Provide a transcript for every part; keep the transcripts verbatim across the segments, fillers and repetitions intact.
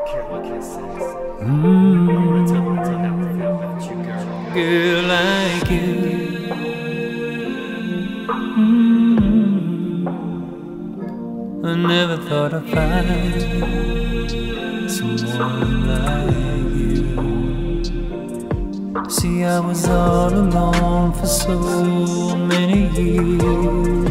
Mm, girl like you. Mm, I never thought I'd find someone like you. See, I was all alone for so many years.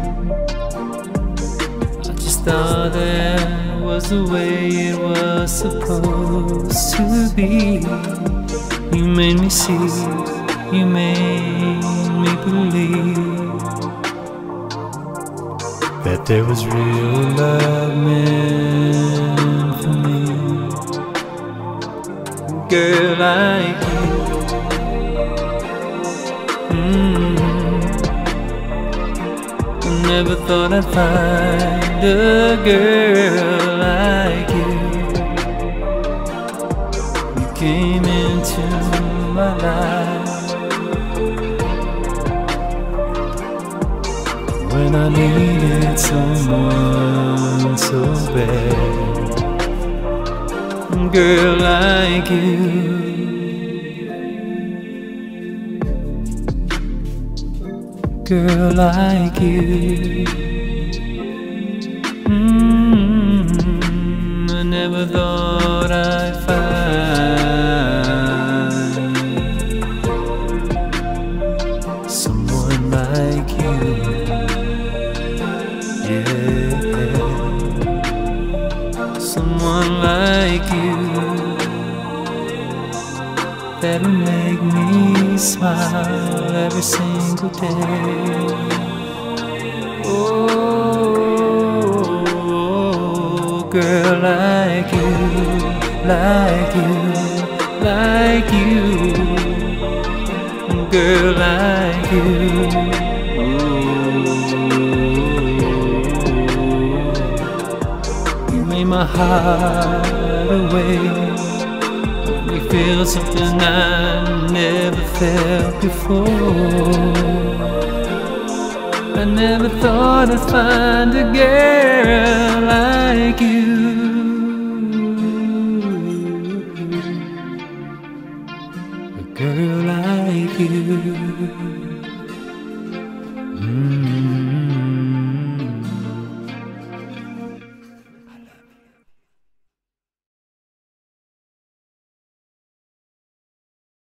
I just thought that was the way it was supposed to be. You made me see, you made me believe that there was real love meant for me. Girl like you. Mm-hmm. I never thought I'd find a girl like you. You came into my life when I needed someone so bad. Girl like you. Girl like you. Mm-hmm. I never thought I'd find someone like you. Yeah, someone like you that would make me smile every single day. Oh, girl like you, like you, like you. Girl like you. Ooh. You made my heart awake. We feel something I never felt before. I never thought I'd find a girl like you. A girl like you. Mm-hmm.